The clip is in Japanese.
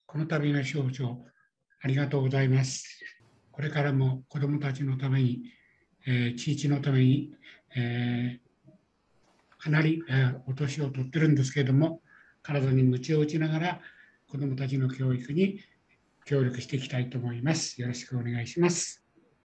この度の賞状、ありがとうございます。これからも子どもたちのために、地域のために、かなりお年を取ってるんですけれども、体に鞭を打ちながら子どもたちの教育に協力していきたいと思います。よろしくお願いします。